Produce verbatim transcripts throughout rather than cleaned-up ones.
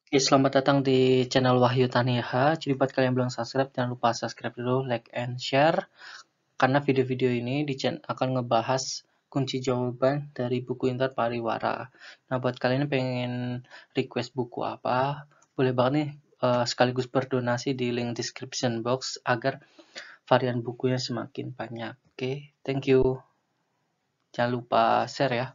Oke, selamat datang di channel Wahyu Taniha. Jadi buat kalian yang belum subscribe, jangan lupa subscribe dulu, like and share. Karena video-video ini di channel akan ngebahas kunci jawaban dari buku Intan Pariwara. Nah, buat kalian yang pengen request buku apa, boleh banget nih uh, sekaligus berdonasi di link description box agar varian bukunya semakin banyak. Oke, thank you. Jangan lupa share ya.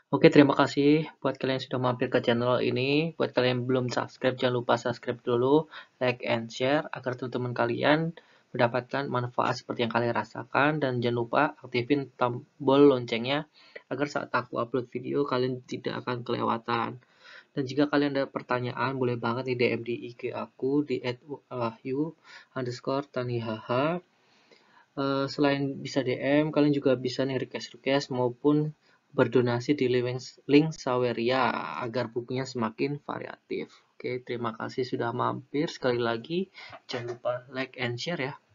Oke, terima kasih buat kalian yang sudah mampir ke channel ini. Buat kalian yang belum subscribe, jangan lupa subscribe dulu, like and share agar teman-teman kalian mendapatkan manfaat seperti yang kalian rasakan. Dan jangan lupa aktifin tombol loncengnya agar saat aku upload video kalian tidak akan kelewatan. Dan jika kalian ada pertanyaan, boleh banget di D M di I G aku di et wahyu underscore tanihaha. Uh, selain bisa D M, kalian juga bisa nih request-request maupun berdonasi di link, link Saweria agar bukunya semakin variatif. Oke, terima kasih sudah mampir. Sekali lagi, jangan lupa like and share ya.